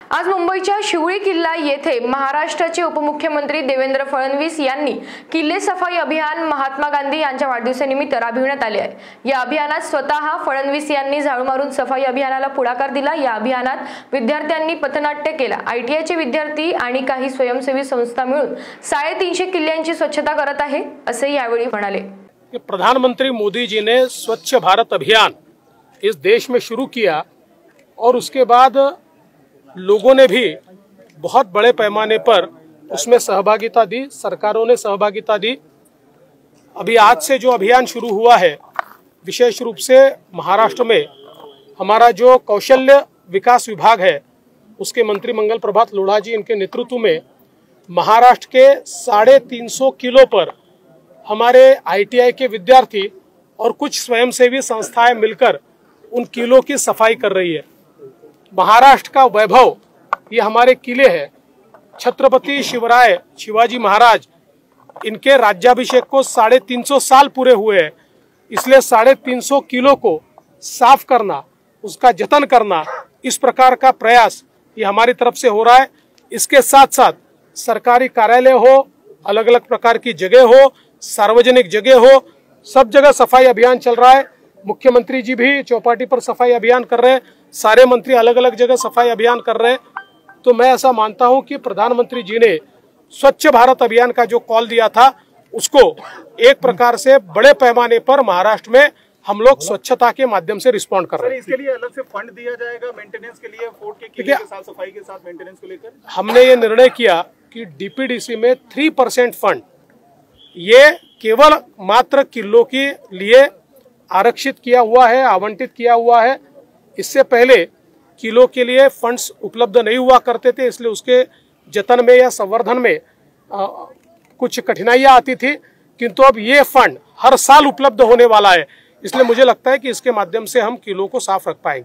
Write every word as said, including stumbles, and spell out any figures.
आज मुंबईच्या शिवळी किल्ला येथे महाराष्ट्राचे उपमुख्यमंत्री देवेंद्र फडणवीस यांनी किल्ले सफाई अभियान महात्मा गांधी यांच्या वाढदिवसानिमित्त राबविण्यात आले आहे। या अभियानात स्वतः फडणवीस यांनी झाडू मारून सफाई अभियानाला पुढाकार दिला। या अभियानात विद्यार्थ्यांनी पथनाट्य केला। आयटीआयचे विद्यार्थी आणि काही स्वयंसेवी संस्था मिळून साडेतीनशे किल्ल्यांची स्वच्छता करत आहे असे यावेळी म्हणाले। प्रधानमंत्री मोदी जी ने स्वच्छ भारत अभियान इस देश में शुरू किया और उसके बाद लोगों ने भी बहुत बड़े पैमाने पर उसमें सहभागिता दी, सरकारों ने सहभागिता दी। अभी आज से जो अभियान शुरू हुआ है, विशेष रूप से महाराष्ट्र में हमारा जो कौशल्य विकास विभाग है उसके मंत्री मंगल प्रभात लोढ़ा जी इनके नेतृत्व में महाराष्ट्र के साढ़े तीन सौ किलो पर हमारे आईटीआई के विद्यार्थी और कुछ स्वयंसेवी संस्थाएं मिलकर उन किलों की सफाई कर रही है। महाराष्ट्र का वैभव ये हमारे किले हैं। छत्रपति शिवराय शिवाजी महाराज इनके राज्याभिषेक को साढ़े तीन सौ साल पूरे हुए हैं, इसलिए साढ़े तीन सौ किलो को साफ करना, उसका जतन करना, इस प्रकार का प्रयास ये हमारी तरफ से हो रहा है। इसके साथ साथ सरकारी कार्यालय हो, अलग अलग प्रकार की जगह हो, सार्वजनिक जगह हो, सब जगह सफाई अभियान चल रहा है। मुख्यमंत्री जी भी चौपाटी पर सफाई अभियान कर रहे हैं, सारे मंत्री अलग अलग जगह सफाई अभियान कर रहे हैं। तो मैं ऐसा मानता हूं कि प्रधानमंत्री जी ने स्वच्छ भारत अभियान का जो कॉल दिया था उसको एक प्रकार से बड़े पैमाने पर महाराष्ट्र में हम लोग स्वच्छता के माध्यम से रिस्पॉन्ड कर रहे हैं। इसके लिए अलग से फंड दिया जाएगा मेंटेनेंस के लिए, फोर्ट के किले के साथ सफाई के साथ मेंटेनेंस को लेकर हमने ये निर्णय किया कि डीपीडीसी में थ्री परसेंट फंड ये केवल मात्र किलों के लिए आरक्षित किया हुआ है, आवंटित किया हुआ है। इससे पहले किलो के लिए फंड्स उपलब्ध नहीं हुआ करते थे, इसलिए उसके जतन में या संवर्धन में आ, कुछ कठिनाइयां आती थी, किंतु अब ये फंड हर साल उपलब्ध होने वाला है। इसलिए मुझे लगता है कि इसके माध्यम से हम किलो को साफ रख पाएंगे।